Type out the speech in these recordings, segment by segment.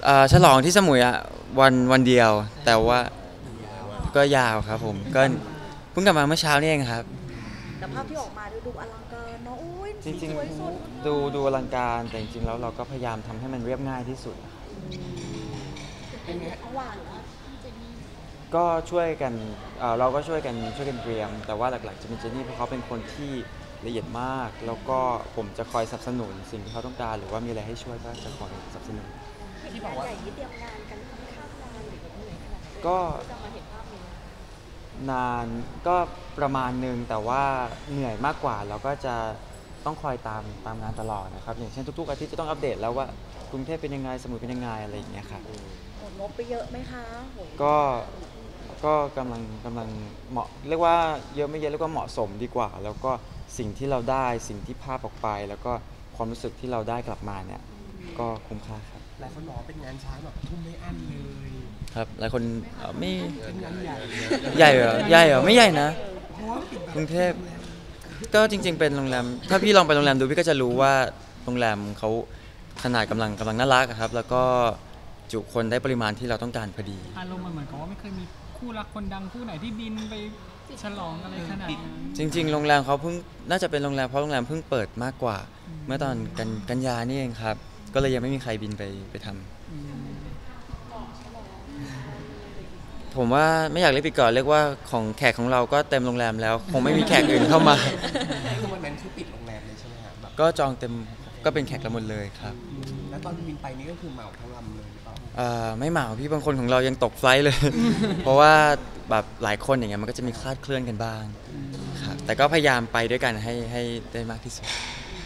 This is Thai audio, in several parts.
ฉลองที่สมุยอะวันเดียวแต่ว่าก็ยาวครับผมก็เพิ่งกลับมาเมื่อเช้านี่เองครับแต่ภาพที่ออกมาดูอลังการเนาะโอ้ยจริงๆดูอลังการแต่จริงๆแล้วเราก็พยายามทำให้มันเรียบง่ายที่สุดเป็นไงหวานก็ช่วยกันเราก็ช่วยกันเตรียมแต่ว่าหลักๆจะเป็นเจนนี่เพราะเขาเป็นคนที่ละเอียดมากแล้วก็ผมจะคอยสนับสนุนสิ่งที่เขาต้องการหรือว่ามีอะไรให้ช่วยก็จะคอยสนับสนุนที่บอกว่าใหญ่ที่เตรียมงานกันค่อนข้างนานหรือว่าเหนื่อยขนาดไหนก็จะมาเห็นภาพนี้นานก็ประมาณนึงแต่ว่าเหนื่อยมากกว่าเราก็จะต้องคอยตามงานตลอดนะครับอย่างเช่นทุกๆอาทิตย์จะต้องอัปเดตแล้วว่ากรุงเทพเป็นยังไงสมุยเป็นยังไงอะไรอย่างเงี้ยครับหมดงบไปเยอะไหมคะก็กำลังเหมาะเรียกว่าเยอะไม่เยอะเรียกว่าเหมาะสมดีกว่าแล้วก็สิ่งที่เราได้สิ่งที่ภาพออกไปแล้วก็ความรู้สึกที่เราได้กลับมาเนี่ยก็คุ้มค่าครับหลายคนบอกเป็นงานช้างแบบทุ่มไม่อั้นเลยครับหลายคนไม่เป็นงานใหญ่ใหญ่เหรอไม่ใหญ่นะกรุงเทพก็จริงๆเป็นโรงแรมถ้าพี่ลองไปโรงแรมดูพี่ก็จะรู้ว่าโรงแรมเขาขนาดกำลังน่ารักครับแล้วก็จุคนได้ปริมาณที่เราต้องการพอดีอารมณ์เหมือนกับว่าไม่เคยมีคู่รักคนดังคู่ไหนที่บินไปฉลองอะไรขนาดนั้นจริงๆโรงแรมเขาเพิ่งน่าจะเป็นโรงแรมเพราะโรงแรมเพิ่งเปิดมากกว่าเมื่อตอนกันยานี่เองครับก็เลยยังไม่มีใครบินไปทำผมว่าไม่อยากเรียกไปก่อนเรียกว่าของแขกของเราก็เต็มโรงแรมแล้วคงไม่มีแขกอื่นเข้ามาคือวันนั้นคือปิดโรงแรมเลยใช่ไหมครับก็จองเต็มก็เป็นแขกเราหมดเลยครับแล้วตอนบินไปนี่ก็คือเหมาทั้งลำเลยหรือเปล่าไม่เหมาพี่บางคนของเรายังตกไฟล์เลยเพราะว่าแบบหลายคนอย่างเงี้ยมันก็จะมีคลาดเคลื่อนกันบ้างครับแต่ก็พยายามไปด้วยกันให้ได้มากที่สุด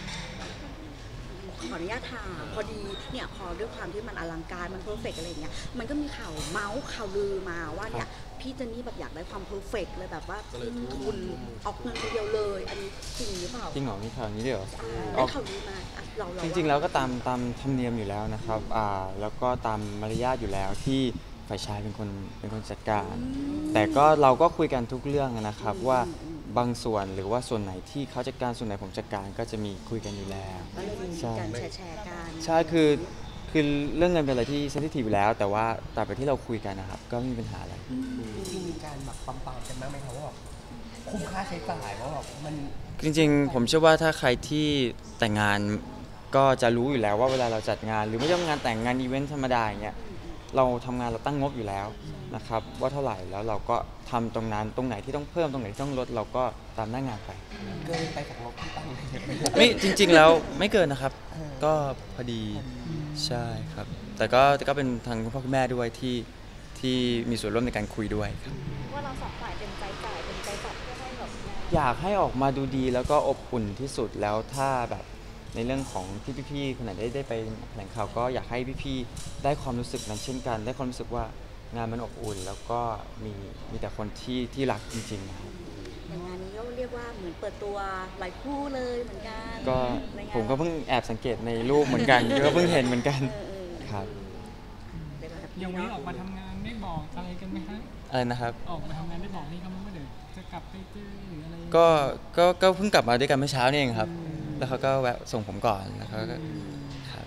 ขออนุญาตถามพอดีเนี่ยพอด้วยความที่มันอลังการมันเพอร์เฟกต์อะไรเงี้ยมันก็มีข่าวเมาส์ข่าวลือมาว่าเนี่ยพี่เจนนี่แบบอยากได้ความเพอร์เฟกต์เลยแบบว่าทุนออกเงินไปเดียวเลยอันนี้จริงหรือเปล่าจริงเหรอมีข่าวนี้ด้วยเหรอได้ข่าวลือมาจริงๆแล้วก็ตามธรรมเนียมอยู่แล้วนะครับแล้วก็ตามมารยาทอยู่แล้วที่ฝ่ายชายเป็นคนจัดการแต่ก็เราก็คุยกันทุกเรื่องนะครับว่าบางส่วนหรือว่าส่วนไหนที่เขาจัดการส่วนไหนผมจัดการก็จะมีคุยกันอยู่แล้วใช่การแชร์กันใช่คือเรื่องเงินเป็นอะไรที่เซนซิทีฟอยู่แล้วแต่ว่าตราบใดที่เราคุยกันนะครับก็ไม่มีปัญหาอะไรจริงมีการแบบปั๊มกันบ้างไหมครับว่าแบบคุ้มค่าใช้จ่ายว่าแบบมันจริงๆผมเชื่อว่าถ้าใครที่แต่งงานก็จะรู้อยู่แล้วว่าเวลาเราจัดงานหรือไม่ใช่งานแต่งงานอีเวนต์ธรรมดาอย่างเงี้ยเราทำงานเราตั้งงบอยู่แล้วนะครับว่าเท่าไหร่แล้วเราก็ทำตรงนั้นตรงไหนที่ต้องเพิ่มตรงไหนที่ต้องลดเราก็ตามหน้างานไปเกินไปจากงบที่ตั้งไม่จริงๆแล้วไม่เกินนะครับก็พอดีใช่ครับแต่ก็เป็นทางคุณพ่อคุณแม่ด้วยที่มีส่วนร่วมในการคุยด้วยครับว่าเราสองฝ่ายเป็นใจจ่ายเป็นใจจัดเพื่อให้แบบอยากให้ออกมาดูดีแล้วก็อบอุ่นที่สุดแล้วถ้าแบบในเรื่องของที่พี่ๆคนไหนได้ไปแถลงข่าวก็อยากให้พี่ๆได้ความรู้สึกนั้นเช่นกันได้ความรู้สึกว่างานมันอบอุ่นแล้วก็มีแต่คนที่รักจริงๆนะครับอย่างงานนี้ก็เรียกว่าเหมือนเปิดตัวหลายคู่เลยเหมือนกันก็ผมก็เพิ่งแอบสังเกตในรูปเหมือนกันก็เพิ่งเห็นเหมือนกันครับยังไม่ออกมาทำงานไม่บอกอะไรกันไหมฮะอะไรนะครับออกมาทำงานได้บอกนี่เขาไม่เดี๋ยวจะกลับไปเจอหรืออะไรก็เพิ่งกลับมาด้วยกันเมื่อเช้านี่เองครับแล้วเขาก็แวะส่งผมก่อนแล้วเขาก็ครับ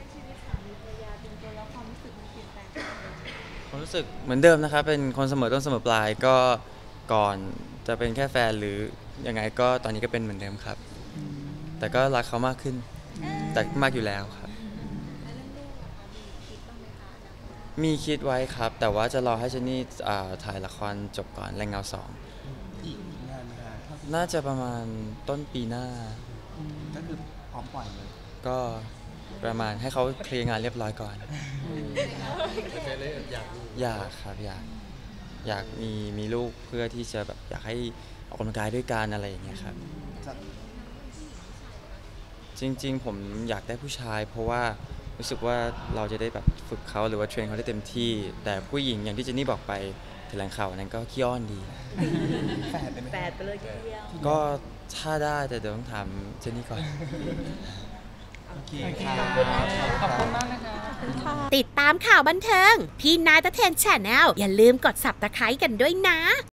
ความรู้สึกเหมือนเดิมนะครับเป็นคนเสมอต้นเสมอปลายก็ก่อนจะเป็นแค่แฟนหรือยังไงก็ตอนนี้ก็เป็นเหมือนเดิมครับแต่ก็รักเขามากขึ้นแต่มากอยู่แล้วครับมีคิดไว้ครับแต่ว่าจะรอให้เจนนี่ถ่ายละครจบก่อนแรงเงา2 อีกงานน่าจะประมาณต้นปีหน้าก็คือพร้อมปล่อยเลยก็ประมาณให้เขาเคลียร์งานเรียบร้อยก่อนอยากครับอยากมีลูกเพื่อที่จะแบบอยากให้ออกกำลังกายด้วยกันอะไรอย่างเงี้ยครับจริงๆผมอยากได้ผู้ชายเพราะว่ารู้สึกว่าเราจะได้แบบฝึกเขาหรือว่าเทรนเขาได้เต็มที่แต่ผู้หญิงอย่างที่เจนนี่บอกไปแถลงข่าวนั้นก็ขี้อ้อนดีแฝดไปเลยทีเดียวก็ถ้าได้แต่เดี๋ยวต้องถามเจนนี่ก่อนโอเคขอบคุณมากนะคะติดตามข่าวบันเทิงพี่นายตะเทน Channel อย่าลืมกด Subscribe กันด้วยนะ